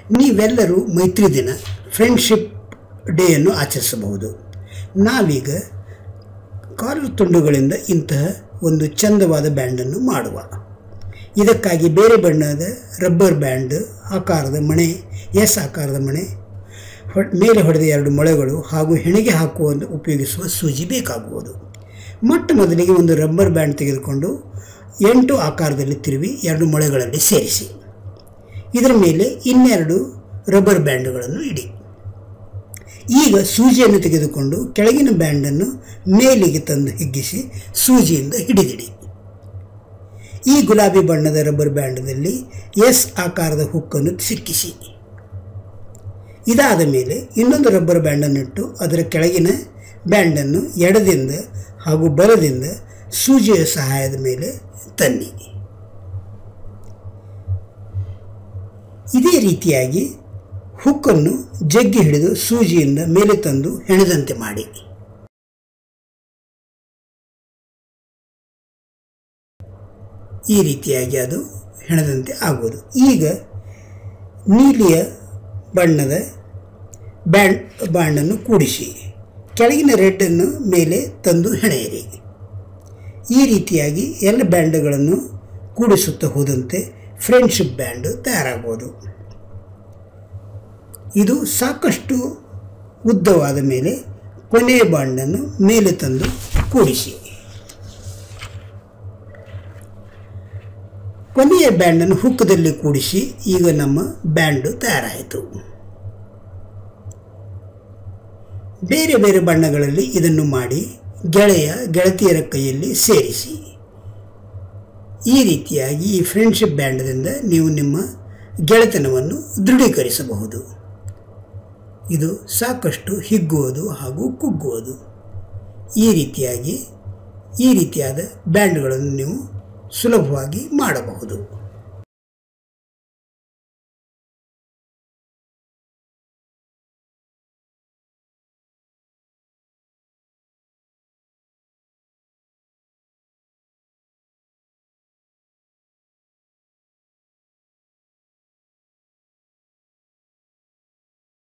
ನೀವೆಲ್ಲರೂ ಮೈತ್ರಿ ದಿನ ಫ್ರೆಂಡ್ಶಿಪ್ ಡೇಯನ್ನು ಆಚರಿಸಬಹುದು. ನಾವೀಗ ಕಾಲು ತುಂಡುಗಳಿಂದ ಇಂತಹ ಒಂದು ಚಂದವಾದ ಬ್ಯಾಂಡನ್ನು ಮಾಡುವ. ಇದಕ್ಕಾಗಿ ಬೇರೆ ಬಣ್ಣದ ರಬ್ಬರ್ ಬ್ಯಾಂಡ್ ಆಕಾರದ ಮಣೆ, ಎಸ್ ಆಕಾರದ ಮಣೆ, ಮೇಲೆ ಹೊಡೆದ 2 ಮೊಳೆಗಳು ಹಾಗೂ ಹೆಣಿಗೆ ಹಾಕುವ ಉಪಯೋಗಿಸುವ ಸೂಜಿ ಬೇಕಾಗುವುದು. ಮೊಟ್ಟ ಮೊದಲಿಗೆ ಒಂದು ರಬ್ಬರ್ ಬ್ಯಾಂಡ್ ತೆಗೆದುಕೊಂಡು 8 ಆಕಾರದಲ್ಲಿ ತಿರುವಿ 2 ಮೊಳೆಗಳಲ್ಲಿ ಸೇರಿಸಿ. ಇದರ ಮೇಲೆ ಇನ್ನೆರಡು ರಬ್ಬರ್ ಬ್ಯಾಂಡ್ಗಳನ್ನು ಇಡಿ. ಈಗ ಸೂಜಿಯನ್ನು ತೆಗೆದುಕೊಂಡು ಕೆಳಗಿನ ಬ್ಯಾಂಡನ್ನು ಮೇಲಿಗೆ ತಂದು ಹಿಗ್ಗಿಸಿ ಸೂಜಿಯಿಂದ ಹಿಡಿದಿಡಿ. ಈ ಗುಲಾಬಿ ಬಣ್ಣದ ರಬ್ಬರ್ ಬ್ಯಾಂಡಲ್ಲಿ ಎಸ್ ಆಕಾರದ ಹುಕ್ಕನ್ನು ಸಿಕ್ಕಿಸಿ. ಇದಾದ ಮೇಲೆ ಇನ್ನೊಂದು ರಬ್ಬರ್ ಬ್ಯಾಂಡನ್ನಿಟ್ಟು ಅದರ ಕೆಳಗಿನ ಬ್ಯಾಂಡನ್ನು ಎಡದಿಂದ ಹಾಗೂ ಬಲದಿಂದ ಸೂಜಿಯ ಸಹಾಯದ ಮೇಲೆ ತನ್ನಿ. ಇದೇ ರೀತಿಯಾಗಿ ಹುಕ್ಕನ್ನು ಜಗ್ಗಿ ಹಿಡಿದು ಸೂಜಿಯಿಂದ ಮೇಲೆ ತಂದು ಹೆಣೆದಂತೆ ಮಾಡಿ. ಈ ರೀತಿಯಾಗಿ ಅದು ಹೆಣೆದಂತೆ ಆಗುವುದು. ಈಗ ನೀಲಿಯ ಬಣ್ಣದ ಬ್ಯಾಂಡನ್ನು ಕೂಡಿಸಿ ಕೆಳಗಿನ ರೆಡ್ಡನ್ನು ಮೇಲೆ ತಂದು ಹೆಣೆಯಿರಿ. ಈ ರೀತಿಯಾಗಿ ಎಲ್ಲ ಬ್ಯಾಂಡ್ಗಳನ್ನು ಕೂಡಿಸುತ್ತಾ ಹೋದಂತೆ ಫ್ರೆಂಡ್ಶಿಪ್ ಬ್ಯಾಂಡ್ ತಯಾರಾಗುವುದು. ಇದು ಸಾಕಷ್ಟು ಉದ್ದವಾದ ಮೇಲೆ ಕೊನೆಯ ಬ್ಯಾಂಡನ್ನು ಮೇಲೆ ತಂದು ಕೂಡಿಸಿ. ಕೊನೆಯ ಬ್ಯಾಂಡನ್ನು ಹುಕ್ಕದಲ್ಲಿ ಕೂಡಿಸಿ. ಈಗ ನಮ್ಮ ಬ್ಯಾಂಡು ತಯಾರಾಯಿತು. ಬೇರೆ ಬೇರೆ ಬಣ್ಣಗಳಲ್ಲಿ ಇದನ್ನು ಮಾಡಿ ಗೆಳತಿಯರ ಕೈಯಲ್ಲಿ ಸೇರಿಸಿ. ಈ ರೀತಿಯಾಗಿ ಈ ಫ್ರೆಂಡ್ಶಿಪ್ ಬ್ಯಾಂಡ್ದಿಂದ ನೀವು ನಿಮ್ಮ ಗೆಳೆತನವನ್ನು ದೃಢೀಕರಿಸಬಹುದು. ಇದು ಸಾಕಷ್ಟು ಹಿಗ್ಗುವುದು ಹಾಗೂ ಕುಗ್ಗುವುದು. ಈ ರೀತಿಯಾದ ಬ್ಯಾಂಡ್ಗಳನ್ನು ನೀವು ಸುಲಭವಾಗಿ ಮಾಡಬಹುದು.